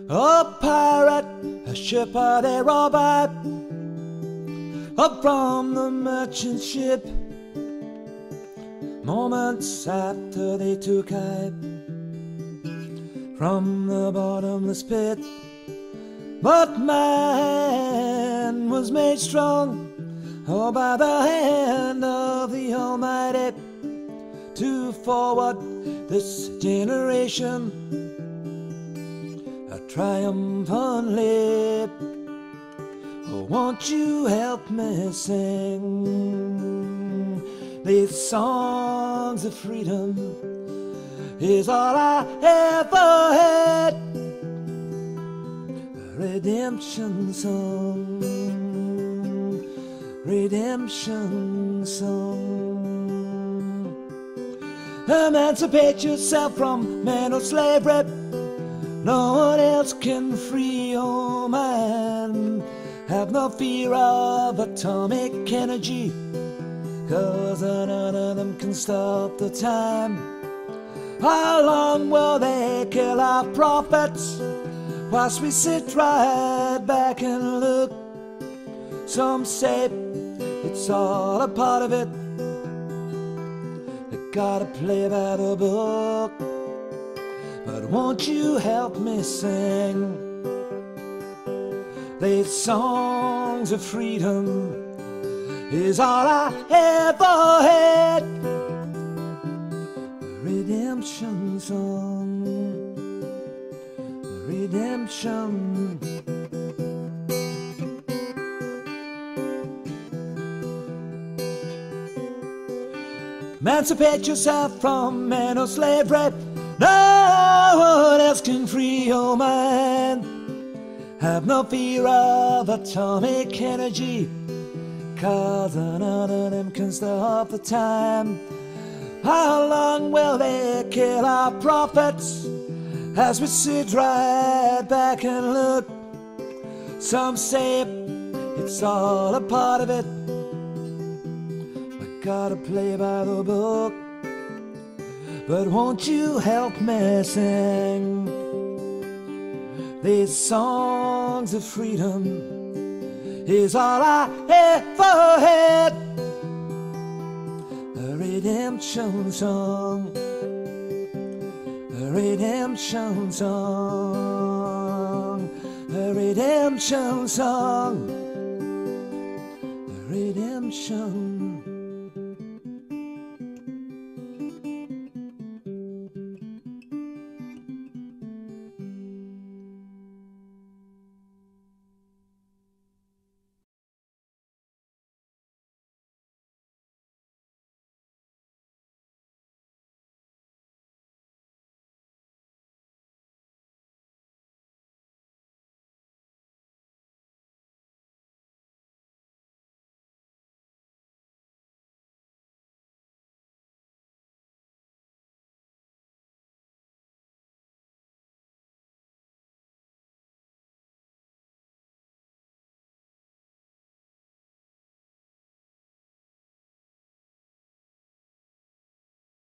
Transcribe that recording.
A pirate, a shepherd, a robber, up from the merchant ship. Moments after they took I from the bottomless pit, but man was made strong, oh, by the hand of the Almighty, to forward this generation triumphantly. Oh, won't you help me sing these songs of freedom? Is all I ever had. A redemption song, redemption song. Emancipate yourself from mental slavery. No one else can free your mind. Have no fear of atomic energy, 'cause none of them can stop the time. How long will they kill our prophets whilst we sit right back and look? Some say it's all a part of it. They gotta play by the book. But won't you help me sing these songs of freedom? Is all I ever had. A redemption song, a redemption. Emancipate yourself from mental slavery. No one else can free your mind. Have no fear of atomic energy, 'cause none of them can stop the time. How long will they kill our prophets as we sit right back and look? Some say it's all a part of it. We gotta play by the book. But won't you help me sing these songs of freedom? Is all I ever had. A redemption song, a redemption song, a redemption song, a redemption